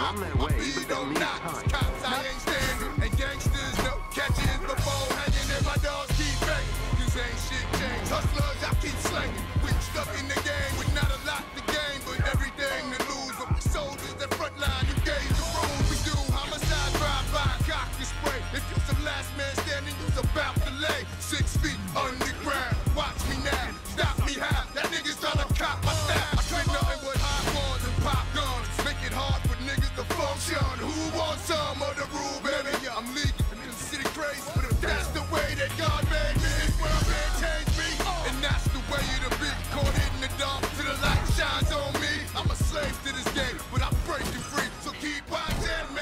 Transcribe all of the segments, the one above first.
on their way, but they'll need time. Cops, I ain't standing, and gangsters, no catching before hanging, and my dogs keep banging. Cause ain't shit changed. Hustlers, I keep slanging. We stuck in the game with not a lot to gain, but everything to lose. But the soldiers, that front line, you gave the rules. We do homicide, drive-by, cock and spray. If you's the last man standing, you's about to lay 6 feet underground. Watch me now, stop me how. That nigga's tryna cop my style. I spit nothing but hot ones and pop guns. Make it hard for niggas to function. Who wants some of the rule, baby? I'm leaving in the city crazy, but if that's the way that God made me, this world man changed me. And that's the way it'll be. Caught in the dark till the light shines on me. I'm a slave to this game, but I break you free, so keep watching me.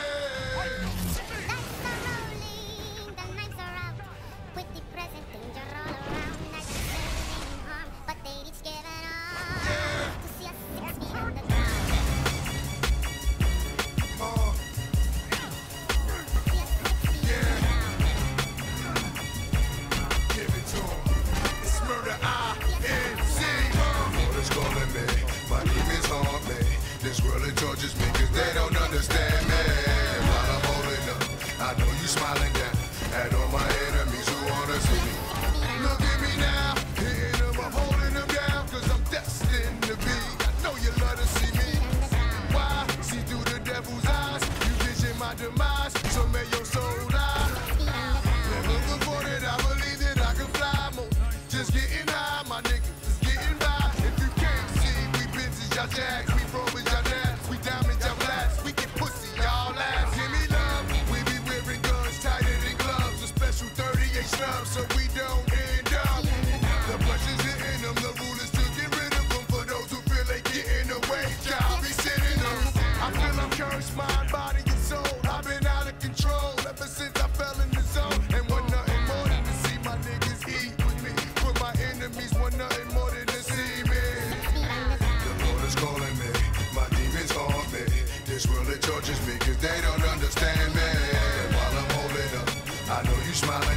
This world it tortures me cause they don't understand me. While I'm holding up, I know you smiling down at all my enemies who wanna see me. Look at me now, hitting them, I'm holding them down cause I'm destined to be. I know you love to see me. Why? See through the devil's eyes. You vision my demise, so may your soul die. Never before that I believe that I can fly more. Just getting high, my nigga, just getting by. If you can't see, we bitches, y'all jags, we brothers, y'all naps, we diamonds, y'all blast, we get pussy, y'all laugh. Give me love, we be wearing guns tighter than gloves, a special 38 snubs, so we don't end up. The pressure's hitting them, the rule is to get rid of them. For those who feel they getting away, y'all be sitting them. I feel I'm cursed, mind, body, and soul. I've been out of control ever since I fell in the zone. And want nothing more than to see my niggas eat with me. For my enemies want nothing more than to see me. The Lord is calling me, my demons haunt me. This world it tortures me cause they don't understand me. And while I'm holding up, I know you smiling